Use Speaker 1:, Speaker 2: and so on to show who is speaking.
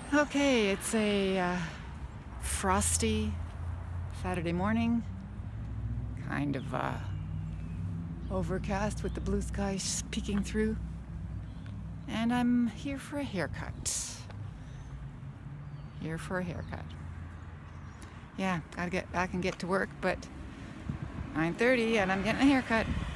Speaker 1: Okay, it's a frosty Saturday morning, kind of overcast with the blue skies peeking through, and I'm here for a haircut. Here for a haircut. Yeah, gotta get back and get to work, but 9:30 and I'm getting a haircut.